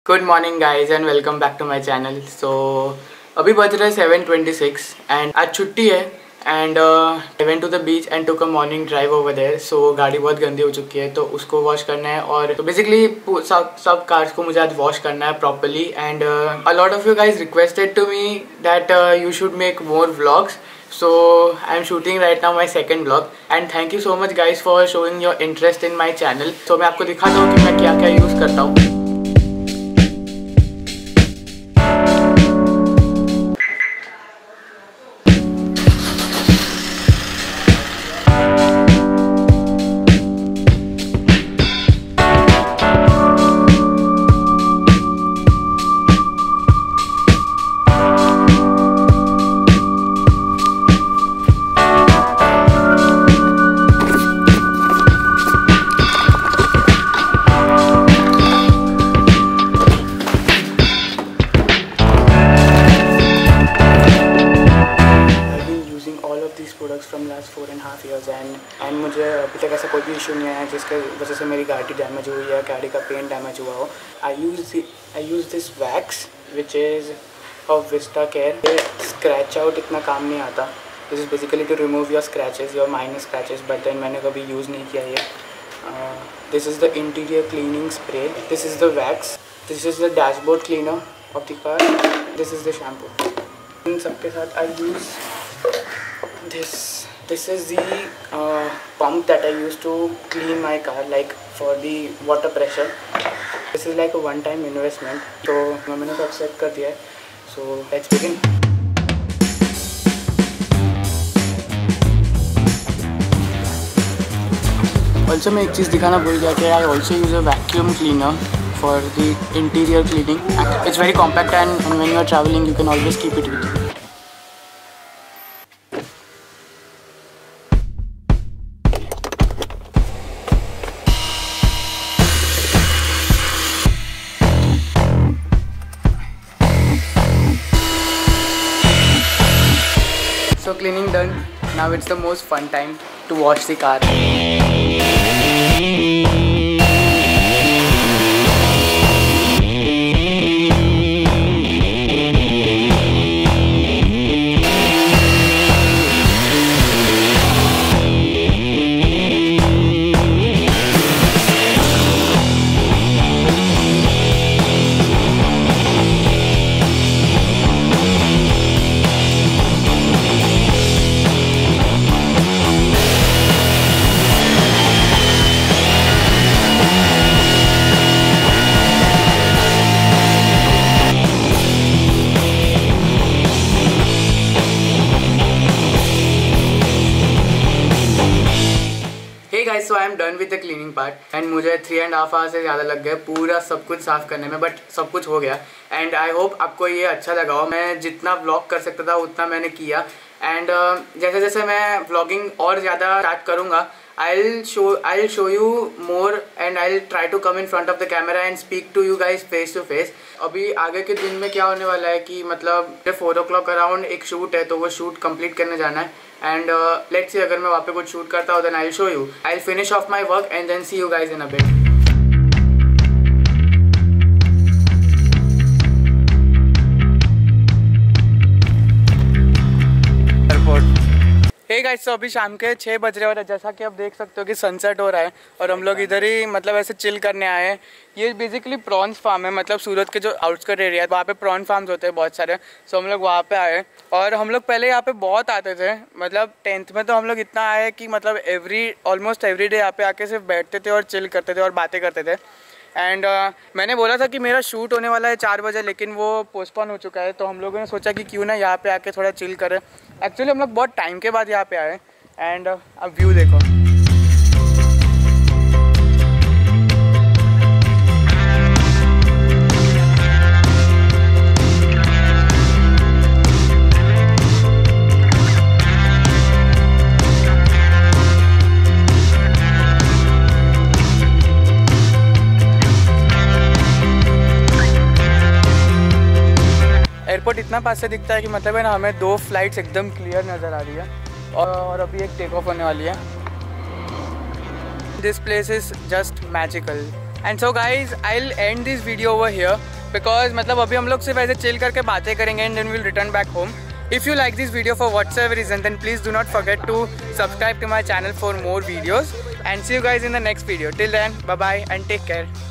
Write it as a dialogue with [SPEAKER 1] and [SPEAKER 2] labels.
[SPEAKER 1] Good morning guys and welcome back to my channel. So अभी बज रहे 7:26 and आज छुट्टी है and I went to the beach and took a morning drive over there. So गाड़ी बहुत गंदी हो चुकी है तो उसको वॉश करना है और तो बेसिकली सब कार्स को मुझे आज वॉश करना है properly and a lot of you guys requested to me that you should make more vlogs. So I am shooting right now my second vlog and thank you so much guys for showing your interest in my channel. So मैं आपको दिखाता हूँ कि मैं क्या क्या use करता हूँ. Products from last 4.5 years and मुझे अभी तक ऐसा कोई भी इशू नहीं आया जिसके वजह से मेरी गाड़ी डैमेज हुई है, गाड़ी का पेंट डैमेज हुआ हो. I use this wax which is of Vista Care. Scratch out इतना काम नहीं आता. This is basically to remove your scratches, your minor scratches, but then मैंने कभी यूज़ नहीं किया ये. This is the interior cleaning spray. This is the wax. This is the dashboard cleaner of the car. This is the shampoo. इन सबके साथ I use this is the pump that I use to clean my car, like for the water pressure. This is like a one time investment. तो मैंने सब set कर दिया है. So let's begin. Also मैं एक चीज़ दिखाना भूल गया कि I also use a vacuum cleaner for the interior cleaning. It's very compact and when you are traveling you can always keep it with you. So cleaning done. Now it's the most fun time to wash the car. So I am done with the cleaning part and मुझे 3.5 hours से ज़्यादा लग गए पूरा सब कुछ साफ़ करने में, बट सब कुछ हो गया एंड आई होप आपको ये अच्छा लगा हो. मैं जितना व्लॉग कर सकता था उतना मैंने किया एंड जैसे जैसे मैं व्लॉगिंग और ज़्यादा स्टार्ट करूँगा I'll show you more and I'll try to come in front of the camera and speak to you guys face to face. अभी आगे के दिन में क्या होने वाला है कि मतलब 4 o'clock अराउंड एक शूट है तो वो शूट कंप्लीट करने जाना है एंड लेट्स सी अगर मैं वहाँ पे कुछ शूट करता हूँ then I show you. I finish off my work and then see you guys in a bit. Hey guys, तो अभी शाम के 6 बज रहे और जैसा कि आप देख सकते हो कि सनसेट हो रहा है और हम लोग इधर ही मतलब ऐसे चिल करने आए हैं. ये बेसिकली प्रॉन्स फार्म है, मतलब सूरत के जो आउटस्कर्ट एरिया है वहाँ पे प्रॉन फार्म्स होते हैं बहुत सारे. सो हम लोग वहाँ पे आए और हम लोग पहले यहाँ पे बहुत आते थे. मतलब 10th में तो हम लोग इतना आए कि मतलब ऑलमोस्ट एवरी डे यहाँ पे आके सिर्फ बैठते थे और चिल करते थे और बातें करते थे. एंड मैंने बोला था कि मेरा शूट होने वाला है 4 बजे लेकिन वो पोस्टपोन हो चुका है तो हम लोगों ने सोचा कि क्यों ना यहाँ पे आके थोड़ा चिल करें. एक्चुअली हम लोग बहुत टाइम के बाद यहाँ पे आए एंड अब व्यू देखो. एयरपोर्ट इतना पास से दिखता है कि मतलब है ना हमें 2 फ्लाइट्स एकदम क्लियर नज़र आ रही है और अभी एक टेक ऑफ होने वाली है. This place is just magical. And so guys, I'll end this video over here. Because मतलब अभी हम लोग सिर्फ ऐसे चिल करके बातें करेंगे and then will return back home. If you like this video for whatsoever reason, then please do not forget to subscribe to my channel for more videos and see you guys in the next video. Till then, bye bye and take care.